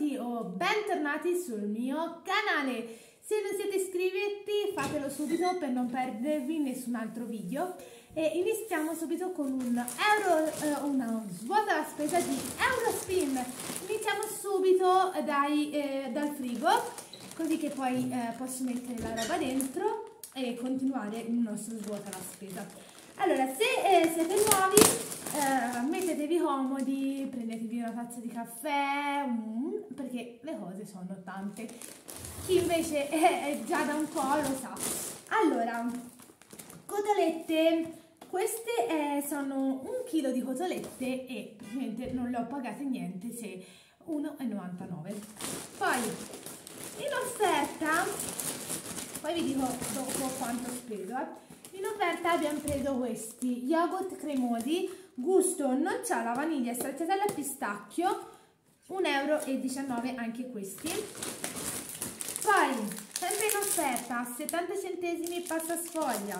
benvenuti o bentornati sul mio canale. Se non siete iscritti fatelo subito per non perdervi nessun altro video e iniziamo subito con una svuota la spesa di Eurospin. Iniziamo subito dal frigo, così che poi posso mettere la roba dentro e continuare il nostro svuota la spesa. Allora, se siete nuovi, mettetevi comodi, prendetevi una tazza di caffè, perché le cose sono tante. Chi invece è già da un po' lo sa. Allora, cotolette, queste sono 1 chilo di cotolette e praticamente non le ho pagate niente, se 1,99. Poi, in offerta, poi vi dico dopo quanto ho speso, in offerta abbiamo preso questi yogurt cremosi, gusto nocciola, vaniglia, stracciatella e pistacchio, 1,19 € anche questi. Poi, sempre in offerta, 70 centesimi pasta sfoglia.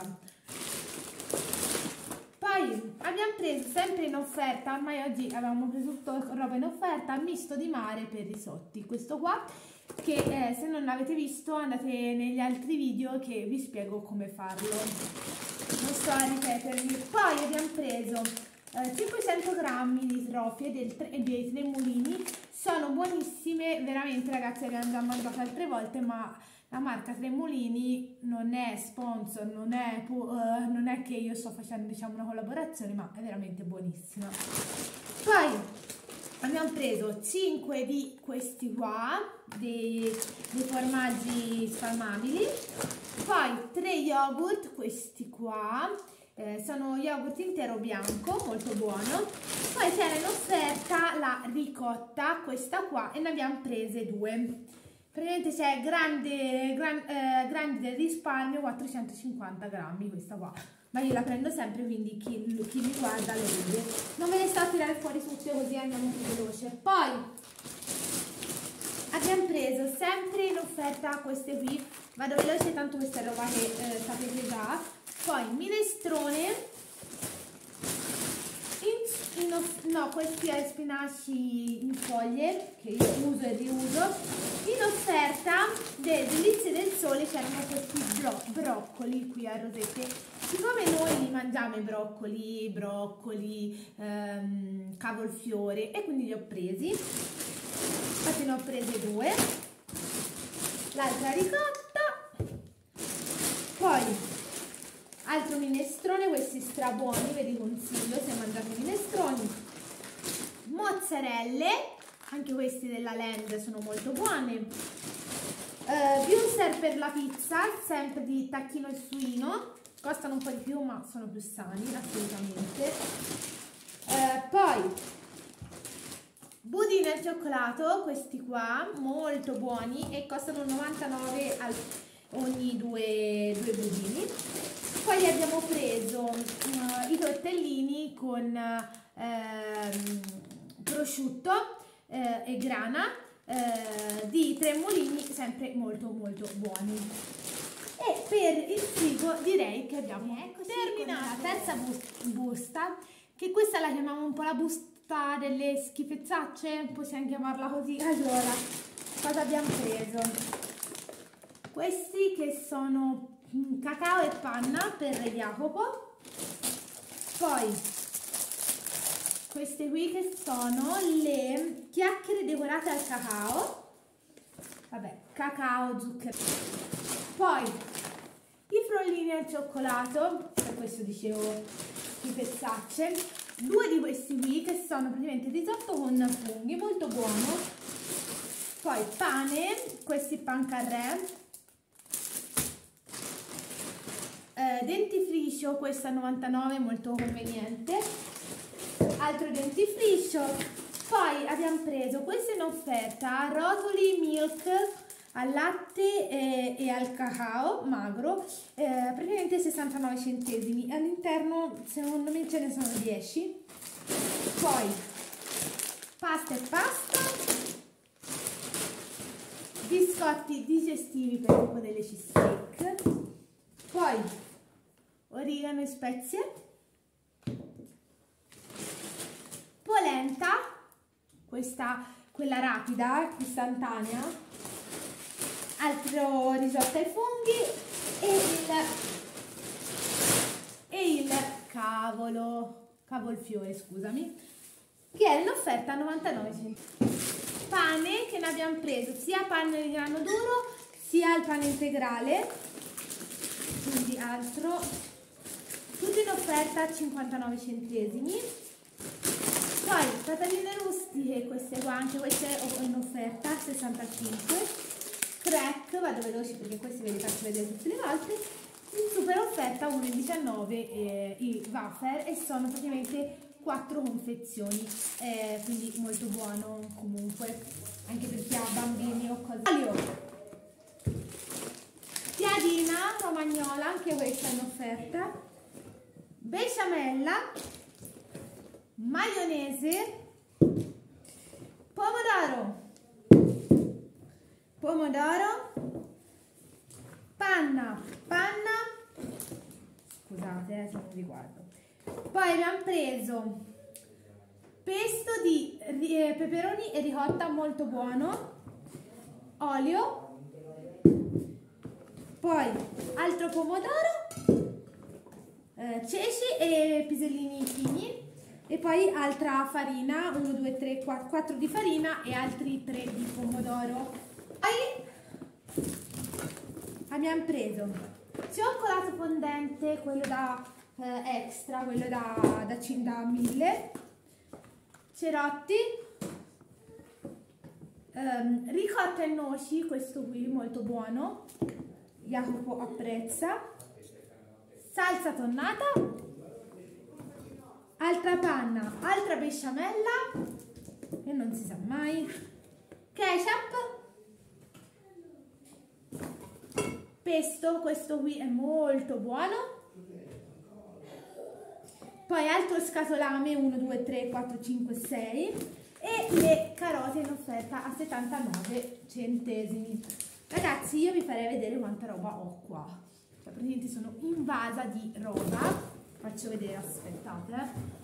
Poi abbiamo preso, sempre in offerta, ormai oggi avevamo preso tutta roba in offerta, misto di mare per risotti. Questo qua, che se non l'avete visto andate negli altri video che vi spiego come farlo, non sto a ripetermi. Poi abbiamo preso 500 grammi di trofie dei Tremolini, sono buonissime, veramente ragazzi, abbiamo già mangiato altre volte, ma la marca Tremolini non è sponsor, non è che io sto facendo, diciamo, una collaborazione, ma è veramente buonissima. Poi abbiamo preso 5 di questi qua, dei formaggi spalmabili, poi 3 yogurt, questi qua, sono yogurt intero bianco, molto buono. Poi c'era in offerta la ricotta, questa qua, e ne abbiamo prese 2. Praticamente c'è grande del risparmio, 450 grammi questa qua, ma io la prendo sempre, quindi chi mi guarda lo vede. Non ve ne sto a tirare fuori tutte, così andiamo più veloce. Poi abbiamo preso sempre in offerta queste qui, vado veloce tanto questa è roba che sapete già. Poi minestrone, questi spinaci in foglie che io uso e riuso. In offerta delle Delizie del Sole c'erano questi broccoli qui a rosette. Siccome noi li mangiamo i broccoli, cavolfiore, e quindi li ho presi, infatti ne ho prese 2. L'altra ricotta, poi altro minestrone, questi strabuoni, ve li consiglio se mangiate minestroni. Mozzarelle, anche questi della Land sono molto buone. Wurstel per la pizza, sempre di tacchino e suino, costano un po' di più ma sono più sani assolutamente. Poi budini al cioccolato, questi qua molto buoni e costano 99 ogni due budini. Poi abbiamo preso i tortellini con prosciutto e grana di Tremolini, sempre molto buoni. E per il frigo direi che abbiamo terminato la terza busta, che questa la chiamiamo un po' la busta delle schifezzacce, possiamo chiamarla così. Allora, cosa abbiamo preso? Questi che sono cacao e panna per Jacopo. Poi queste qui che sono le chiacchiere decorate al cacao, vabbè, cacao, zucchero. Poi i frollini al cioccolato, per questo dicevo schifezzacce, 2 di questi qui che sono praticamente risotto con funghi, molto buono. Poi pane, questi pancarré, dentifricio, questo a 99, molto conveniente. Altro dentifricio. Poi abbiamo preso questo in offerta, rotoli milk al latte e al cacao magro, praticamente 69 centesimi. All'interno secondo me ce ne sono 10. Poi pasta e pasta, biscotti digestivi per tipo delle cheesecake, poi origano e spezie, polenta, questa quella rapida, istantanea, altro risotto ai funghi e il cavolfiore, scusami, che è in offerta a 99 centesimi. Pane, che ne abbiamo preso sia pane di grano duro sia il pane integrale, quindi altro, tutto in offerta a 59 centesimi. Poi patatine rustiche, queste qua, anche queste in offerta a 65. Crack, vado veloce perché questi ve li faccio vedere tutte le volte, in super offerta 1,19 i wafer, e sono praticamente 4 confezioni, quindi molto buono comunque, anche per chi ha bambini o cose. Olio, piadina romagnola, anche questa in offerta, besciamella, maionese, pomodoro, panna, scusate se non mi riguardo. Poi abbiamo preso pesto di peperoni e ricotta, molto buono, olio, poi altro pomodoro, ceci e pisellini fini, e poi altra farina, 1, 2, 3, 4 di farina e altri 3 di pomodoro. Poi abbiamo preso cioccolato fondente, quello da extra, quello da 1000, cerotti, ricotta e noci, questo qui molto buono, Jacopo apprezza, salsa tonnata, altra panna, altra besciamella, e non si sa mai, ketchup, pesto, questo qui è molto buono, poi altro scatolame, 1, 2, 3, 4, 5, 6, e le carote in offerta a 79 centesimi. Ragazzi, io vi farei vedere quanta roba ho qua, cioè praticamente sono invasa di roba. Faccio vedere, aspettate,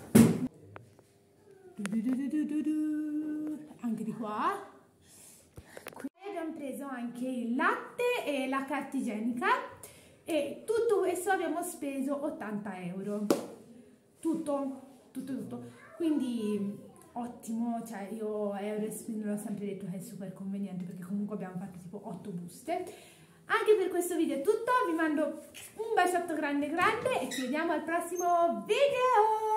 anche di qua. Qui abbiamo preso anche il latte e la carta igienica, e tutto questo abbiamo speso 80 euro, tutto, quindi ottimo, cioè io Eurospin l'ho sempre detto che è super conveniente, perché comunque abbiamo fatto tipo 8 buste. Anche per questo video è tutto, vi mando un baciotto grande e ci vediamo al prossimo video!